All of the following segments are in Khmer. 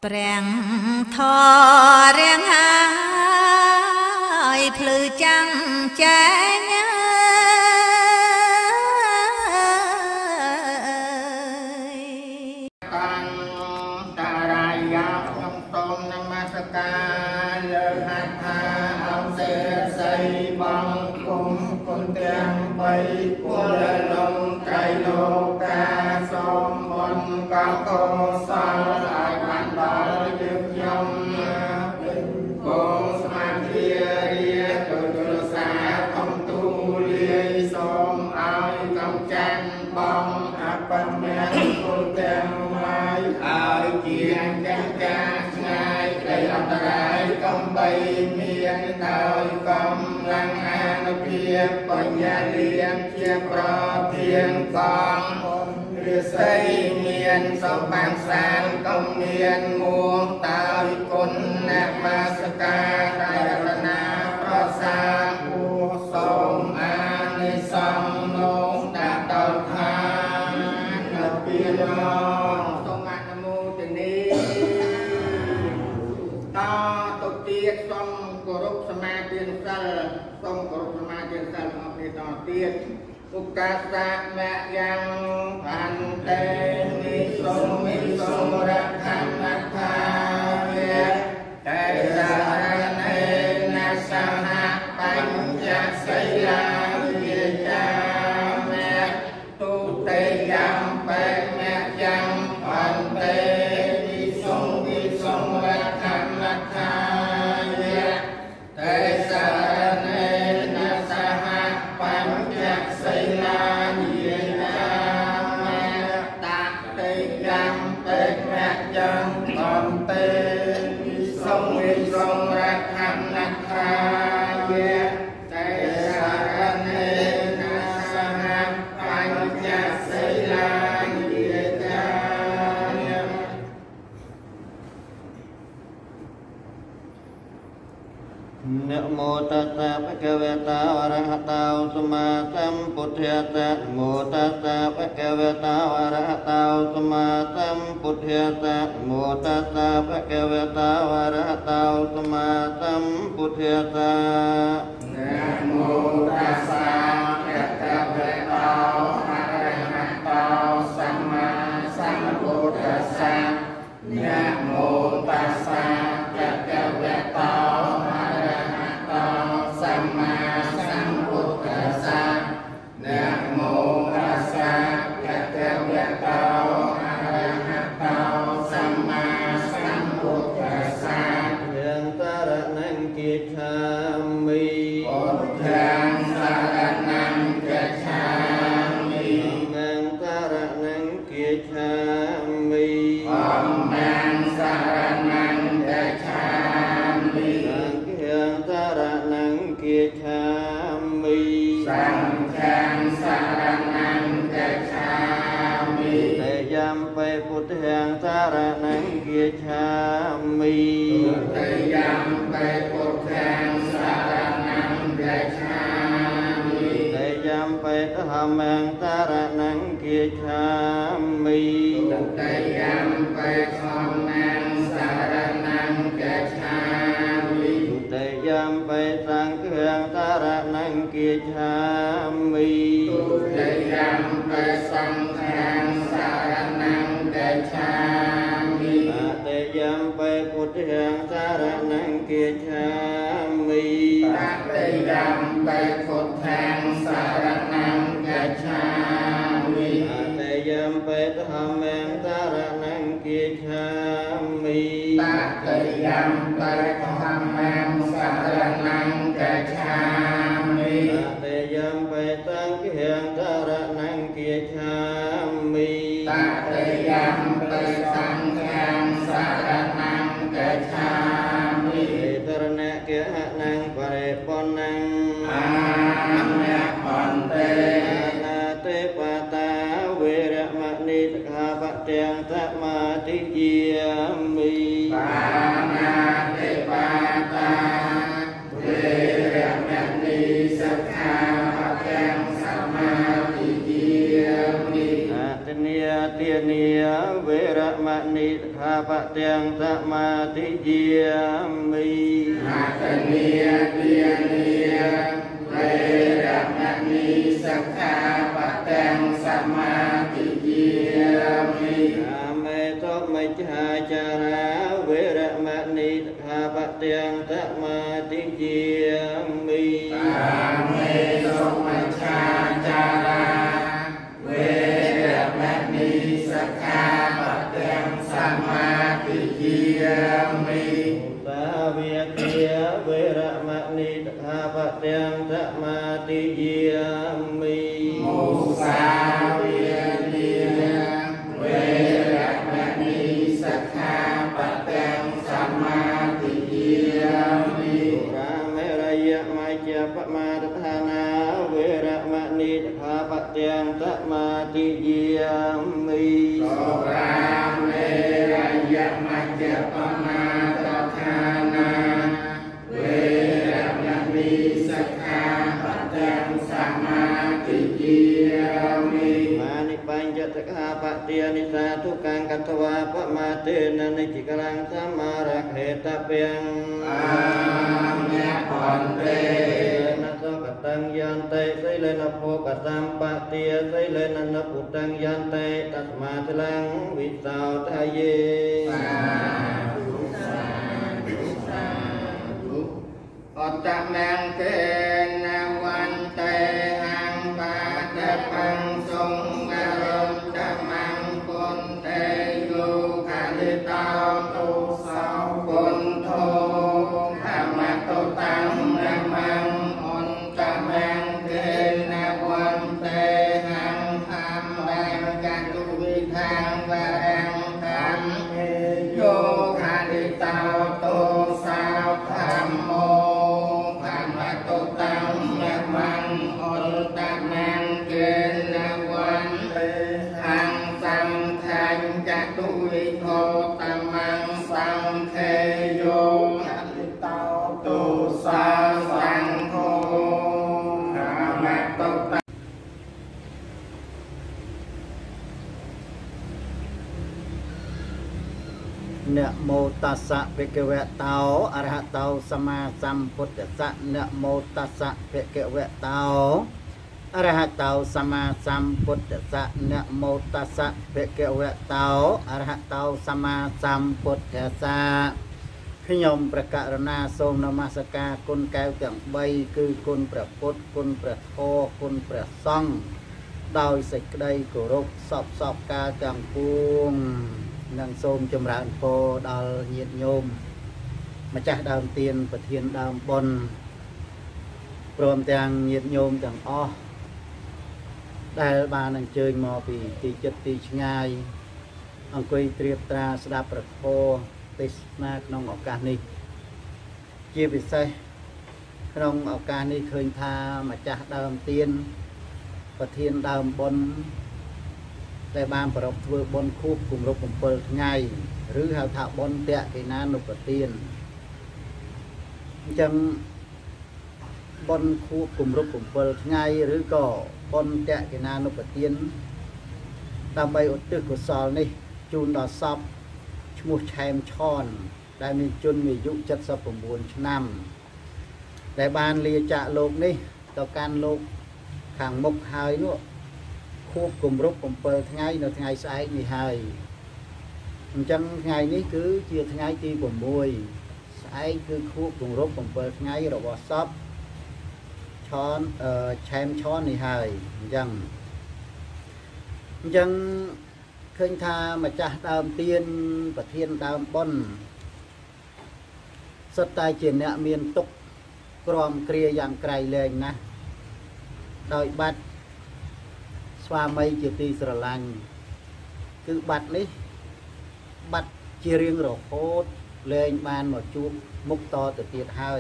แปลงทอเรียงหายพลือจังแจ้งตังตารายาขนมต้มน้ำมัสการเลิศหัตถาเอาเสียใส่บังคุมคนเตียงไปกัวละลงไก่โลกาสมบนกาโกสังหลายพันบาทยึดยมโกสมาธิเรียตุตุสาคำตูเลียสมเอากำจันบังอัปปะเมนคนเตียงเอาเกียงจังกาง่ายใจอันตรายกำใบเมียนเตยกำลังอาณเพียบปัญญาเลี้ยงเทียบรอเพียงกองเรือใส่เมียนสมบางสารกำเมียนมัวเตยคนนักมาสกาไตรรนาพระสาภูสมอานิสงส์นงตาตอนทานเพียรต่อตุเตียทรงกรุปสมาธิสัลทรงกรุปสมาธิสัลของพิต่อเตียอุกาสะแมยังพันเตมิสมรักขันนัทธาเวเตสารเนนะสหปัญจศีลาวิจาเมตุเตยัมเปเมยังพันเตมิสมรักขันนัทธาเวเตสารเนนะสหปัญจศีลาวิจาเมตักเตยัมเปเมยังพันเตมิสมรักขันนัทธาเวเตสารเนนะสหปัญจศีลาวิจาเมนะโมตัสสะภะคะวะโตอะระหะโตสัมมาสัมพุทธัสสะนะโมตัสสะภะคะวะโตอะระหะโตสัมมาสัมพุทธัสสะนะโมตัสสะภะคะวะโตอะระหะโตสัมมาสัมพุทธัสสะนะโมตัสสะภะคะวะโตอะระหะโตสัมมาสัมพุทธัสสะนะโมตัสสะภะคะวะโตอะระหะโตสัมมาสัมพุทธัสสะนะโมตัสสะภะคะวะโตอะระหะโตสัมมาสัมพุทธัสสะยังสารนังกิจฉามิพุทธังสารนังกิจฉามิธัมมังสารนังกิจฉามิธัมมังสารนังกิจฉามิสังฆังสารนังกิจฉามิสังฆังสารนังกิจฉามิเตยัมเปพุทธังสารนังกิจฉามิเตยัมเปพุทธังสารนังกิจฉามิเตยัมเปธัมมังสารนังกิจฉามิเตยัมเปธัมมังสารนังกิจฉามิเตยัมเปสังฆังสารนังกิจฉามิเตยัมเปสังฆังสารนังกิจฉามิเตยัมเปพุทธังสารนังกิจฉามิเตยัมเปพุทธังสารนังกิจฉามิเตยัมเปธัมมังสารนังกิจฉามิเตยัมเปธัมมังสารนังกิจฉามิเตยัมเปสังฆังสารนังกิจฉามิเตยัมเปสังฆังสารนังกิจฉามิสรณะเกหะนังปริปุณังอานะปันเตนาเตปะตาเวระมณีสกขาปะเตียงสมาธิเยียมิปานาเตปะตาเวระมณีสกขาปะเตียงสมาธิเยียมินะตเนียเตียเนียเวรมณีคาปะเตียงสมาธิเยียมิอาตเนียเตียเนียเวรมณีสักขาปะเตียงสมาธิเยียมิอาเมโตมัจจาจาราเวรมณีคาปะเตียงสมาธิเยียมิอาเมโตมัจจาจาราเวรมณีสักขาปะเตียงสมาธิเยียมิสาเวียเตียเวรมณีสักขาปะเตียงสมาธิเยียมิมุสาเวียเตียเวรมณีสักขาปะเตียงสมาธิเยียมิราเมรยะมัจจปมาทฐานาเวรมณีสักขาปะเตียงสมาธิเยียมิโสราเมรยะมัจจปมาทฐานาเวรมณีสักขาปะเตียงสมาธิเยียมิมานิปัญจสักขาปะเตียนิสาทุกังกัตถวาปะมาเตนะนิจิกลังสัมมาระเหตเปียงอาเมปันเตนะโสกตังยันเตไสเลนะโภกสัมปะเตียไสเลนะนะปุตังยันเตตัสมาทลังวิสาวทะเยสาธุสาธุสาธุอัตตะมังเกนะวันเตหังปะตะปังสงกรมตะมังปุนเตโยคาลิตาตุสาวปุนโทธรรมตุตังนะมังอันตะมังเกนะวันเตหังธรรมังกัตุวิทังวะรังธรรมโยคาลิตาตุสาวธรรมโมธรรมตุตังนะมังอันตะมังเกนะวันเตหังสังขังกัตุวิโทตะมังสังเขโยคาลิตาตุสาวสังโฆธรรมตุตังนะโมตัสสะภะคะวะโตอะระหะโตสัมมาสัมพุทธัสสะนะโมตัสสะภะคะวะโตอะระหะโตสัมมาสัมพุทธัสสะนะโมตัสสะภะคะวะโตอะระหะโตสัมมาสัมพุทธัสสะខ្ញុំប្រកាសណាសូមនមស្ការគុណកែវទាំង3គឺគុណព្រះពុទ្ធគុណព្រះធម៌គុណព្រះសង្ឃដោយសេចក្តីគោរពសពកាលទាំងពួងនិងសូមចម្រើនពរដល់ញាតិញោមម្ចាស់ដើមទានប្រធានដើមបុណ្យព្រមទាំងញាតិញោមទាំងអស់ដែលបានអញ្ជើញមកពីទីជិតទីឆ្ងាយអង្គុយត្រៀបត្រាស្ដាប់ព្រះធម៌ទេសនាក្នុងឱកាសនេះជាពិសេសក្នុងឱកាសនេះឃើញថាម្ចាស់ដើមទានប្រធានដើមបុណ្យដែលបានប្រពធ្វើបុណ្យខួបគម្រប់7ថ្ងៃឬហៅថាបុណ្យតេកេណានុប្រទានអញ្ចឹងបុណ្យខួបគម្រប់7ថ្ងៃឬក៏បុណ្យតេកេណានុប្រទានដើម្បីឧទ្ទិសកុសលនេះជូនដល់សពឈ្មោះឆែមឆនដែលមានជនមានអាយុ79ឆ្នាំដែលបានលាចាកលោកនេះទៅកាន់លោកខាងមុខហើយនោះខួបគម្រប់7ថ្ងៃនៅថ្ងៃស្អែកនេះហើយអញ្ចឹងថ្ងៃនេះគឺជាថ្ងៃទី6ស្អែកគឺខួបគម្រប់7ថ្ងៃរបស់សពឆនឆែមឆននេះហើយអញ្ចឹងឃើញថាម្ចាស់ដើមទានប្រធានដើមបុណ្យសុទ្ធតែជាអ្នកមានទុក្ខក្រំគ្រាយ៉ាងក្រៃលែងណាស់ដោយបាត់ស្វាមីជាទីស្រឡាញ់គឺបាត់នេះបាត់ជារៀងរហូតលែងបានមកជួបមុខតទៅទៀតហើយ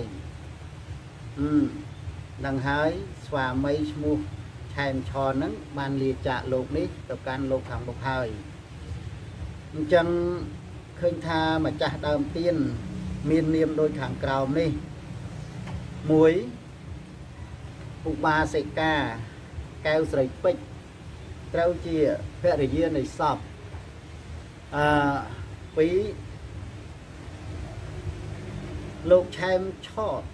នឹងហើយស្វាមីឈ្មោះឆែមឆនហ្នឹងបានលាចាកលោកនេះទៅកាន់លោកខាងមុខហើយអញ្ចឹងឃើញថាម្ចាស់ដើមទានមាននាមដូចខាងក្រោមនេះ1ឧបាសិកាកែវស្រីពេជ្រត្រូវជាភរិយានៃសពពីលោកឆែមឆោត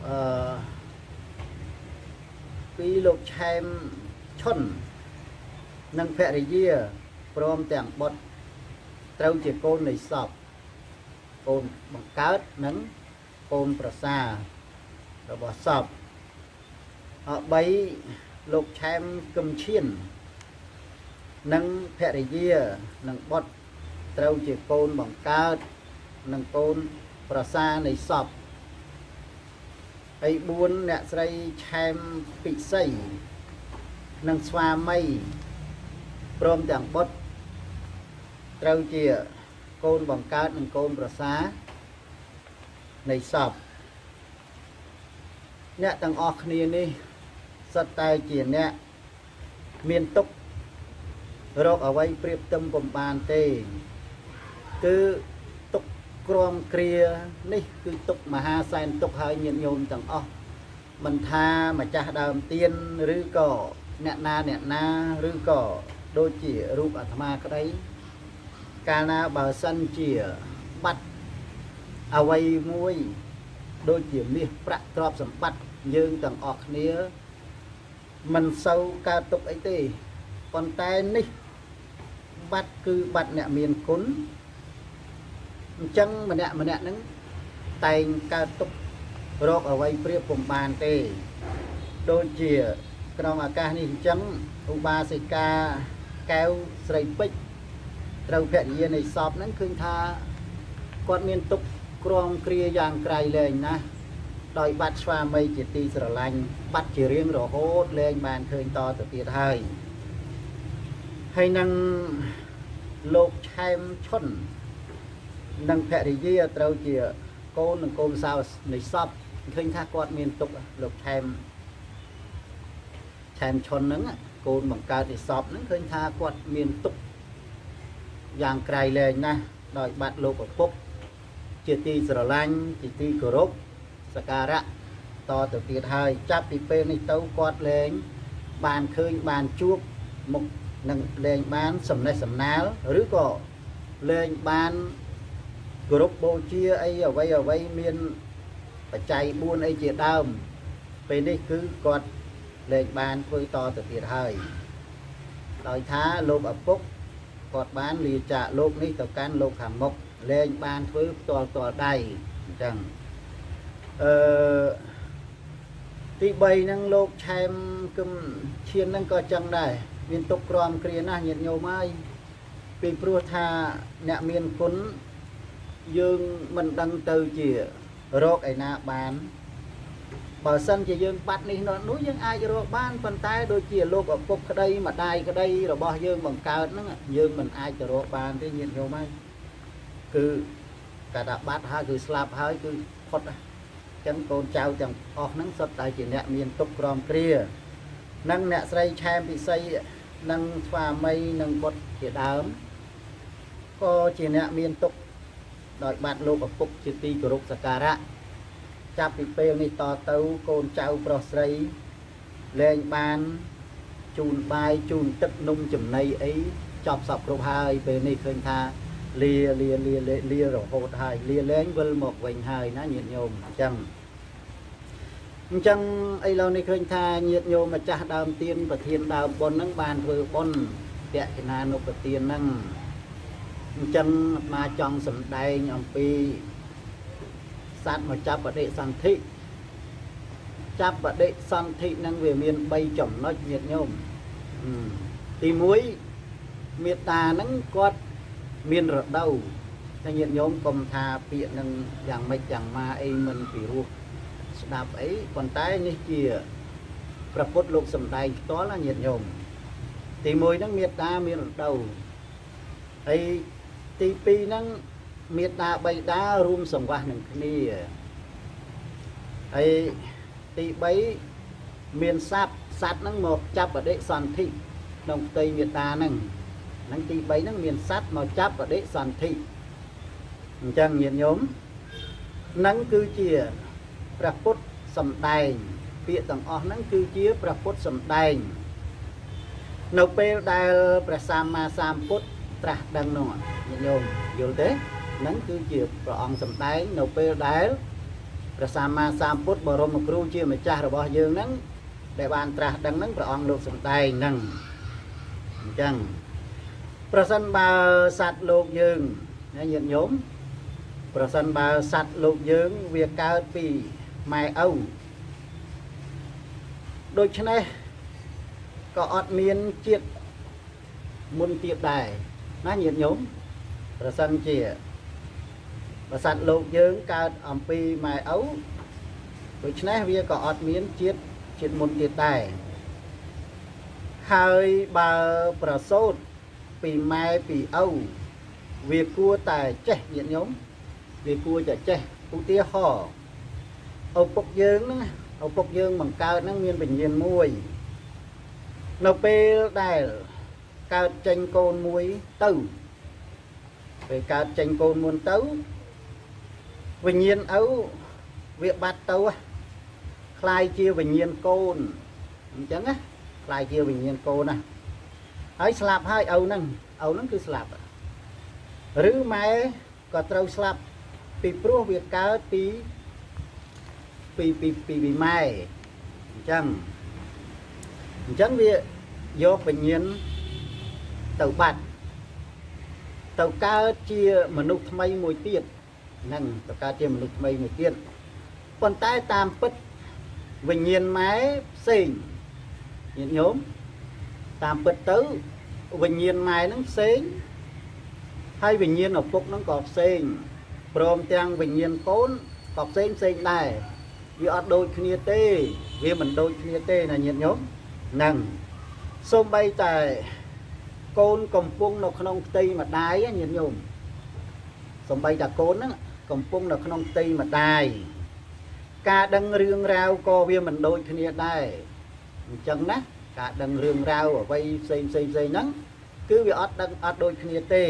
ពីលោកឆែមឈុននិងភរិយាព្រមទាំងបុត្រត្រូវជាកូននៃសពកូនបង្កើតនិងកូនប្រសារបស់សព3លោកឆែមគឹមឈៀននិងភរិយានិងបុត្រត្រូវជាកូនបង្កើតនិងកូនប្រសានៃសពហើយ4អ្នកស្រីឆែមពិសីនិងស្វាមីព្រមទាំងបុត្រត្រូវជាកូនបង្កើតនិងកូនប្រសានៃសពអ្នកទាំងអស់គ្នានេះសុទ្ធតែជាអ្នកមានទុក្ខរកអ្វីប្រៀបផ្ទឹមពុំបានទេគឺទុក្ខក្រំគ្រានេះគឺទុក្ខមហាសែនទុក្ខហើយញាតិញោមទាំងអស់មិនថាម្ចាស់ដើមទៀនឬក៏អ្នកណាឬក៏ដូចជារូបអាត្មាក្តីកាលណាបើសិនជាបាត់អ្វីមួយដូចជាមាសប្រាក់ទ្រព្យសម្បត្តិយើងទាំងអស់គ្នាមិនសូវកើតទុកអីទេប៉ុន្តែនេះបាត់គឺបាត់អ្នកមានគុណអញ្ចឹងម្នាក់ហ្នឹងតែងកើតទុករកអ្វីប្រៀបពុំបានទេដូចជាក្នុងឱកាសនេះអញ្ចឹងឧបាសិកាកែវស្រីពេជ្រត្រូវភរិយានៃសពហ្នឹងឃើញថាគាត់មានទុក្ខក្រំគ្រាយ៉ាងក្រៃលែងណាស់ដោយបាត់ស្វាមីជាទីស្រឡាញ់បាត់ជារៀងរហូតលែងបានឃើញតទៅទៀតហើយនឹងលោកឆែមឈុននិងភរិយាត្រូវជាកូននិងកូនសៅនៃសពឃើញថាគាត់មានទុក្ខលោកឆែមឈុនហ្នឹងកូនបង្កើតនៃសពហ្នឹងឃើញថាគាត់មានទុក្ខយ៉ាងក្រៃលែងណាស់ដោយបាត់លោកឪពុកជាទីស្រឡាញ់ជាទីគោរពសក្ការៈតទៅទៀតហើយចាប់ពីពេលនេះទៅគាត់លែងបានឃើញបានជួបមុខនឹងលែងបានសំណេះសំណាលឬក៏លែងបានគោរពបូជាអីអ្វីមានបច្ច័យ4អីជាដើមពេលនេះគឺគាត់លែងបានធ្វើតទៅទៀតហើយដោយថាលោកឪពុកគាត់បានលាចាកលោកនេះទៅកាន់លោកខាងមុខលែងបានធ្វើផ្ទាល់ដៃអញ្ចឹងទី3ហ្នឹងលោកឆែមគឹមឈៀនហ្នឹងក៏ចឹងដែរមានទុកក្រំគ្រាណាស់ញាតិញោមហើយពីព្រោះថាអ្នកមានគុណយើងមិនដឹងទៅជារកឯណាបានបើសិនជាយើងបាត់នេះនោះយើងអាចរកបានប៉ុន្តែដូចជាលោកឪពុកក្តីម្ដាយក្តីរបស់យើងបង្កើតហ្នឹងយើងមិនអាចទៅរកបានទេញាតិញោមហើយគឺកាលថាបាត់ហើយគឺស្លាប់ហើយគឺផុតចឹងកូនចៅទាំងអស់ហ្នឹងសុទ្ធតែជាអ្នកមានទុក្ខក្រំគ្រានិងអ្នកស្រីឆែមពិសីនិងស្វាមីនិងបុត្រជាដើមក៏ជាអ្នកមានទុក្ខដោយបាត់លោកឪពុកជាទីគោរពសក្ការៈចាប់ពីពេលនេះតទៅកូនចៅប្រុសស្រីលែងបានជូនបាយជូនទឹកនំចំណីអីចប់សពគ្រប់ហើយពេលនេះឃើញថាលារហូតហើយលាលែងវិលមកវិញហើយណាញាតិញោមអញ្ចឹងឥឡូវនេះឃើញថាញាតិញោមម្ចាស់ដើមទៀនប្រធានដើមបុណ្យហ្នឹងបានធ្វើបុណ្យតេកណានុប្រទានហ្នឹងអញ្ចឹងមកចង់សម្ដែងអំពីសត្វមកចាប់បដិសន្ធិចាប់បដិសន្ធិហ្នឹងវាមាន3ចំណុចញាតិញោមទី1មេត្តាហ្នឹងគាត់មានរដូវតែញាតិញោមកុំថាពាក្យនឹងយ៉ាងម៉េចយ៉ាងម៉ាអីមិនពីរោះស្ដាប់អីប៉ុន្តែនេះជាព្រះពុទ្ធលោកសំដែងផ្ទាល់ណាញាតិញោមទី1ហ្នឹងមេត្តាមានរដូវហើយទី2ហ្នឹងមេត្តាបិតារួមសង្វាស់នឹងគ្នាហើយទី3មានសត្វហ្នឹងមកចាប់បដិសន្ធិក្នុងផ្ទៃមេត្តាហ្នឹងទី3ហ្នឹងមានសត្វមកចាប់បដិសន្ធិអញ្ចឹងញាតិញោមហ្នឹងគឺជាព្រះពុទ្ធសំដែងពាក្យទាំងអស់ហ្នឹងគឺជាព្រះពុទ្ធសំដែងនៅពេលដែលព្រះសម្មាសម្ពុទ្ធត្រាស់ដឹងនោះញាតិញោមយល់ទេហ្នឹងគឺជាព្រះអង្គសម្ដែងនៅពេលដែលព្រះសម្មាសម្ពុទ្ធបរមគ្រូជាម្ចាស់របស់យើងហ្នឹងដែលបានត្រាស់ដឹងហ្នឹងព្រះអង្គលោកសម្ដែងហ្នឹងអញ្ចឹងប្រសិនបើសត្វលោកយើងញាតិញោមប្រសិនបើសត្វលោកយើងវាកើតពីម៉ែឪដូច្នេះក៏អត់មានជាតិមុនទៀតដែរណាញាតិញោមប្រសិនជាបើសត្វលោកយើងកើតអំពីម៉ែឪដូច្នេះវាក៏អត់មានជាតិមុនទៀតដែរហើយបើប្រសូតពីម៉ែពីឪវាគួរតែចេះញាតិញោមវាគួរតែចេះឧទាហរណ៍ឪពុកយើងហ្នឹងឪពុកយើងបង្កើតហ្នឹងមានវិញ្ញាណមួយនៅពេលដែលកើតចេញកូនមួយទៅពេលកើតចេញកូនមួយទៅវិញ្ញាណឪវាបាត់ទៅคล้ายជាវិញ្ញាណកូនអញ្ចឹងណាคล้ายជាវិញ្ញាណកូនណាហើយស្លាប់ហើយឪហ្នឹងគឺស្លាប់ឬម៉ែក៏ត្រូវស្លាប់ពីព្រោះវាកើតពីម៉ែអញ្ចឹងវាយកវិញ្ញាណទៅបាត់ទៅកើតជាមនុស្សថ្មីមួយទៀតហ្នឹងទៅកើតជាមនុស្សថ្មីមួយទៀតប៉ុន្តែតាមពិតវិញ្ញាណម៉ែផ្សេងញាតិញោមតាមពិតទៅវិញ្ញាណម៉ែហ្នឹងផ្សេងហើយវិញ្ញាណឪពុកហ្នឹងក៏ផ្សេងព្រមទាំងវិញ្ញាណកូនក៏ផ្សេងដែរវាអត់ដូចគ្នាទេវាមិនដូចគ្នាទេណាញាតិញោមហ្នឹងសូម្បីតែកូនកំពុងនៅក្នុងផ្ទៃម្ដាយញាតិញោមសូម្បីតែកូនហ្នឹងកំពុងនៅក្នុងផ្ទៃម្ដាយការដឹងរឿងរ៉ាវក៏វាមិនដូចគ្នាដែរអញ្ចឹងណាការដឹងរឿងរ៉ាវអ្វីផ្សេងហ្នឹងគឺវាអត់ដូចគ្នាទេ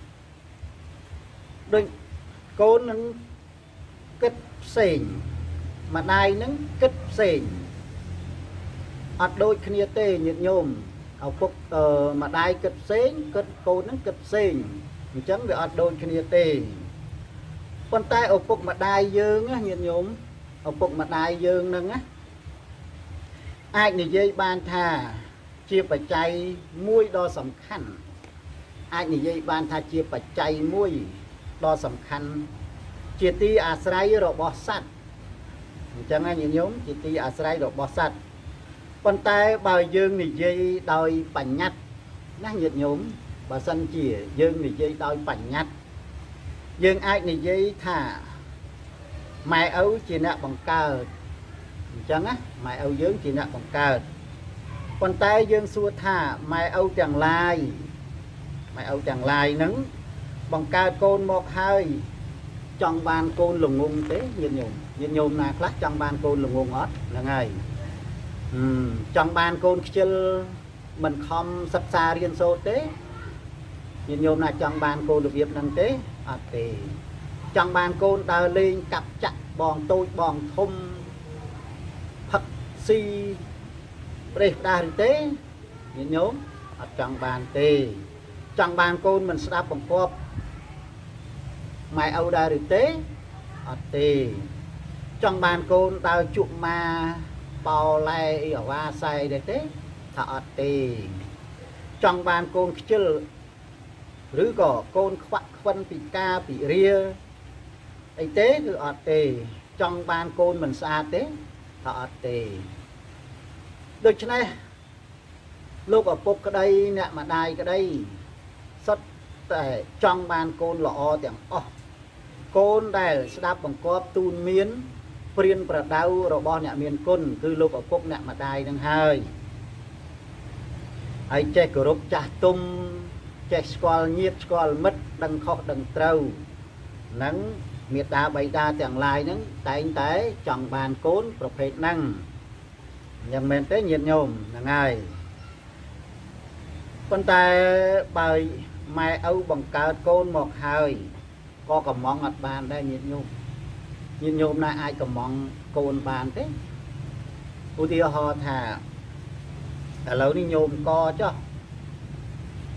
ដូចកូននឹងគិតផ្សេងម្ដាយនឹងគិតផ្សេងអត់ដូចគ្នាទេញាតិញោមឪពុកម្ដាយគិតផ្សេងគិតកូននឹងគិតផ្សេងអញ្ចឹងវាអត់ដូចគ្នាទេប៉ុន្តែឪពុកម្ដាយយើងញាតិញោមឪពុកម្ដាយយើងនឹងណាអាចនិយាយបានថាជាបច្ច័យមួយដ៏សំខាន់អាចនិយាយបានថាជាបច្ច័យមួយដ៏សំខាន់ជាទីអាស្រ័យរបស់សត្វអញ្ចឹងណាញាតិញោមជាទីអាស្រ័យរបស់សត្វប៉ុន្តែបើយើងនិយាយដោយបញ្ញត្តិណាញាតិញោមបើសិនជាយើងនិយាយដោយបញ្ញត្តិយើងអាចនិយាយថាម៉ែឪជាអ្នកបង្កើតអញ្ចឹងណាម៉ែឪយើងជាអ្នកបង្កើតប៉ុន្តែយើងសួរថាម៉ែឪទាំងឡាយហ្នឹងបង្កើតកូនមកហើយចង់បានកូនល្ងងទេញាតិញោមណាខ្លះចង់បានកូនល្ងងអត់ហ្នឹងហើយចង់បានកូនខ្ជិលមិនខំសិក្សារៀនសូត្រទេញាតិញោមណាចង់បានកូនរបៀបហ្នឹងទេអត់ទេចង់បានកូនដើរលេងកាប់ចាក់បងតូចបងធំផឹកស៊ីប្រេះផ្ដាស់ឬទេញាតិញោមអត់ចង់បានទេចង់បានកូនមិនស្ដាប់បង្គាប់ម៉ែឪដែរឬទេអត់ទេចង់បានកូនដើរជក់ម៉ាបោឡែអីអាវ៉ាសែដែរទេថាអត់ទេចង់បានកូនខ្ជិលឬក៏កូនខ្វាក់ខ្វិនពីការពីរាអីទេគឺអត់ទេចង់បានកូនមិនស្អាតទេថាអត់ទេដូច្នេះលោកឪពុកក្តីអ្នកម្ដាយក្តីសុទ្ធតែចង់បានកូនល្អទាំងអស់កូនដែលស្ដាប់បង្គាប់ទូនមានព្រានប្រដៅរបស់អ្នកមានគុណគឺលោកឪពុកអ្នកម្ដាយនឹងហើយចេះគោរពចាស់ទុំចេះស្គាល់ញាតិស្គាល់មិត្តដឹងខុសដឹងត្រូវនឹងមេត្តាបិតាទាំងឡាយហ្នឹងតែងតែចង់បានកូនប្រភេទហ្នឹងយ៉ាងមែនទេញាតិញោមហ្នឹងហើយប៉ុន្តែបើម៉ែឪបង្កើតកូនមកហើយក៏កំងអត់បានដែរញាតិញោមណាអាចកំងកូនបានទេឧទាហរណ៍ថាឥឡូវនេះញោមកចុះ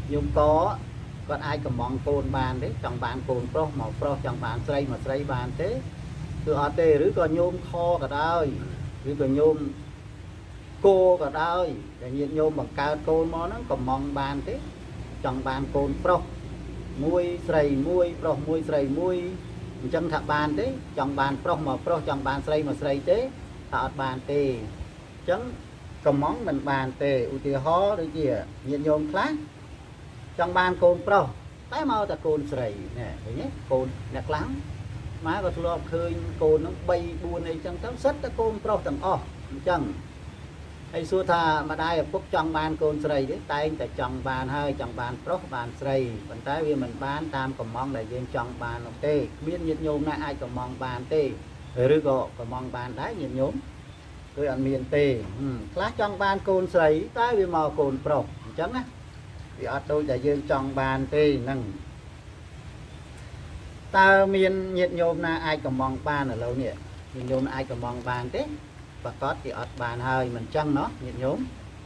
nhôm có còn ai cầm mong côn bàn đấy trong bàn côn pro màu pro trong bàn xây mà xây bàn thế từ ở tê rưỡi còn nhôm kho cả đời rưỡi còn nhôm cô cả đời để nhiệt nhôm bằng cao côn món nó cầm mong bàn thế trong bàn côn pro mui xây mui pro mui xây mui chân thạ bàn thế trong bàn pro trong bàn xây thế thạ bàn tê chấn cầm món mình bàn tê ưu tiên hó đôi kia nhiệt nhôm khác trong bàn côn pro tái mau ta côn sầy nè thấy nhé côn nạc lắm má có lo khơi côn nó bay buồn này chẳng tấm sắt ta côn pro tầng o chẳng hay xua thà mà đai ở phúc trong bàn côn sầy đấy tay tại trong bàn hơi trong bàn pro bàn sầy còn tái vì mình bán tam cầm mong đại diện trong bàn ok biết nhiệt nhôm này ai cầm mong bàn tê rồi có cầm mong bàn đá nhiệt nhôm tôi ăn miền tê class trong bàn côn sầy tái vì màu côn pro chẳng á vì ở tôi đã dương trong bàn tê nâng ta miền nhiệt nhôm na ai cầm mong bàn ở lâu nè nhiệt nhôm ai cầm mong bàn thế và có thì ở bàn hơi mình chân nó nhiệt nhôm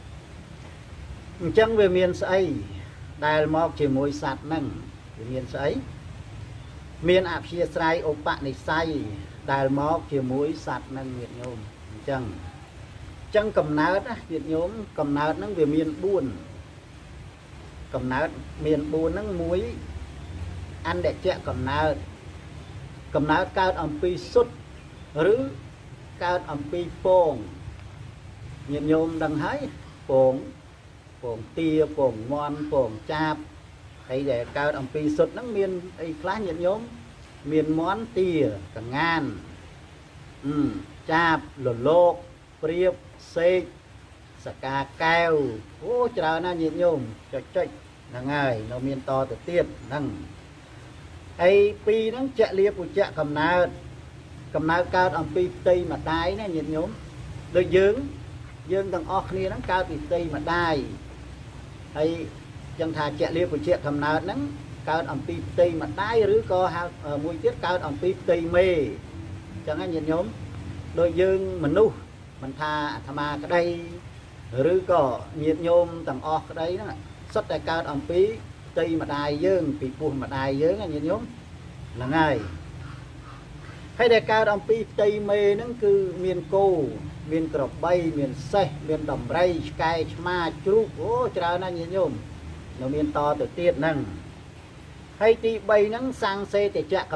chân về miền xây đài mọc chỉ mùi sạt nâng về miền xây miền áp chia sai ốp bạn này xây đài mọc chỉ mùi sạt nâng nhiệt nhôm chân chân cầm nát á nhiệt nhôm cầm nát nó về miền buồn cầm nát miền buồn nó muối ăn để chẹt cầm nát cao âm pi sút rứ cao âm pi pong nhiệt nhôm đằng hái pong tia pong ngon pong chạp hay để cao âm pi sút nó miền ấy khá nhiệt nhôm miền món tia cả ngàn chạp lột lột priệp xê sạc keo ô chờ na nhiệt nhôm cho là ngày nó miền to từ tiên năng ai pi nó chạy liệp của chạy cầm nào cao âm pi tây mà đai nó nhiệt nhôm đôi dương thằng óc này nó cao từ tây mà đai hay chẳng thà chạy liệp của chạy cầm nào nó cao âm pi tây mà đai rứ co mùi tiết cao âm pi tây mê chẳng ai nhiệt nhôm đôi dương mình nu mình tha tham cái đây rứ co nhiệt nhôm thằng óc cái đấy đó xuất đại cao âm phí tây mà đài dương bị buồn mà đài dương là nhiệt nhôm là ngày hay đại cao âm phí tây mê nó cứ miền cô miền cọp bay miền xây miền đồng ray sky ma chú ô chờ nó nhiệt nhôm nó miền to từ tiết năng hay ti bay nó sang xe để chạy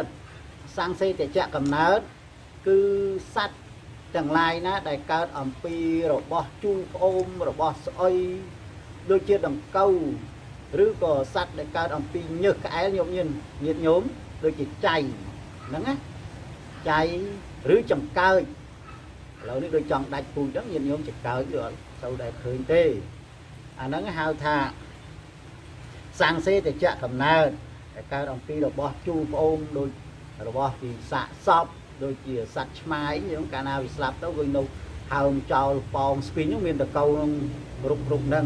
cầm nát cứ sắt chẳng lai ná đại cao âm phí rồi bỏ chu ôm rồi bỏ soi đôi chia đồng câu rứ có sắt để cao đồng pi nhớ cái nhôm nhiên nhiệt nhôm đôi chỉ chày nắng á chày rứ trồng cơi lâuនេះដូចចង់ដាច់ពូជហ្នឹងញាតិញោមចកើយកទៅដែលឃើញទេអាហ្នឹងហៅថាសាំងសេតចៈកំណើតតែកើតអំពីរបស់ជូប្អូនដូចរបស់ពីសាកសពដូចជាសត្វឆ្មាយហ្នឹងកាលណាវាស្លាប់ទៅវានៅហើមចោលប៉ោងស្ពីញហ្នឹងមានតកៅហ្នឹងរុកហ្នឹង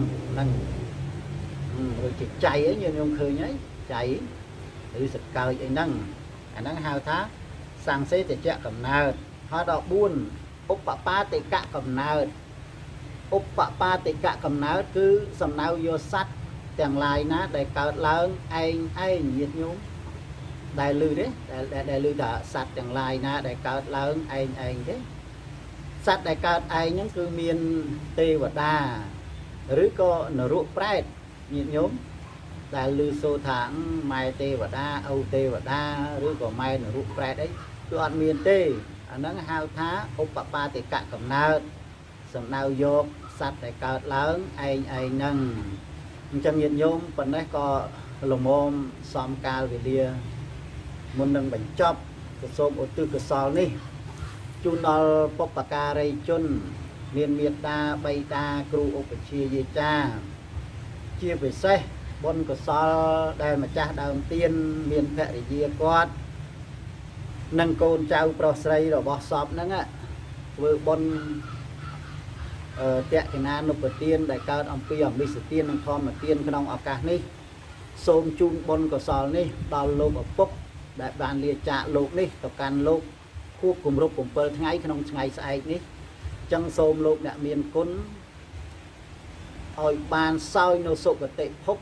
ដូចជាចៃấyញាតិញោមឃើញហើយចៃឬសកើអីហ្នឹងអាហ្នឹងហៅថាសាំងសេតចៈកំណើតហើយដល់4ឧបបាតិកៈកំណើតឧបបាតិកៈកំណើតគឺសំដៅយកសត្វទាំងឡាយណាដែលកើតឡើងឯងញាតិញោមដែលឮទេដែលឮថាសត្វទាំងឡាយណាដែលកើតឡើងឯងទេសត្វដែលកើតឯងហ្នឹងគឺមានទេវតាឬក៏នរកប្រែតញាតិញោមដែលឮសូរថាម៉ែទេវតាឪទេវតាឬក៏ម៉ែនរកប្រែតអីគឺអត់មានទេអាហ្នឹងហៅថាឧបបាតិកៈកំណើតសំដៅយកសត្វដែលកើតឡើងឯងហ្នឹងអញ្ចឹងញាតិញោមប៉ុណ្ណេះក៏លំមសំកាលវេលាមុននឹងបញ្ចប់ក៏សូមឧទ្ទិសកុសលនេះជូនដល់បុព្វការីជនមានមេត្តាបៃតាគ្រូឧបជាយាចាជាពិសេសបុណ្យកុសលដែលម្ចាស់ដើមទានមានភរិយាគាត់និងកូនចៅប្រុសស្រីរបស់សពហ្នឹងធ្វើបុណ្យតេកណានុបទានដែលកើតអំពីអមិសទាននិងធម្មទានក្នុងឱកាសនេះសូមជូនបុណ្យកុសលនេះដល់លោកឪពុកដែលបានលាចាកលោកនេះទៅកាន់លោកខួបគម្រប់7ថ្ងៃក្នុងថ្ងៃស្អែកនេះចឹងសូមលោកអ្នកមានគុណឲ្យបានសោយនៅសុគតិភព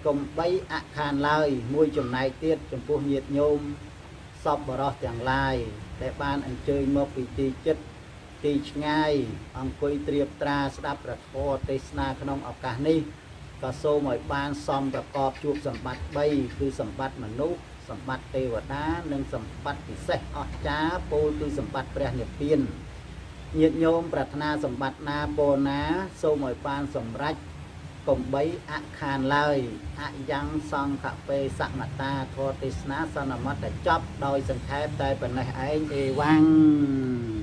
កុំបីអខានឡើយមួយចំណែកទៀតចំពោះញាតិញោមសពបរោះទាំងឡាយដែលបានអញ្ជើញមកពីទីចិត្តទីឆ្ងាយអង្គុយត្រៀបត្រាស្ដាប់ព្រះធម៌ទេសនាក្នុងឱកាសនេះក៏សូមឲ្យបានសមប្រកបជួបសម្បត្តិ3គឺសម្បត្តិមនុស្សសម្បត្តិទេវតានិងសម្បត្តិពិសេសអស្ចារ្យពោលគឺសម្បត្តិព្រះនិព្វានញាតិញោមប្រាថ្នាសម្បត្តិណាពោលណាសូមឲ្យបានសម្រេចកុំបីអខានឡើយអយ៉ាងសង្ឃពេសមតាធម៌ទេសនាសន្មតចប់ដោយសង្ខេបតែប៉ុណ្ណេះឯងអេវ៉ាំង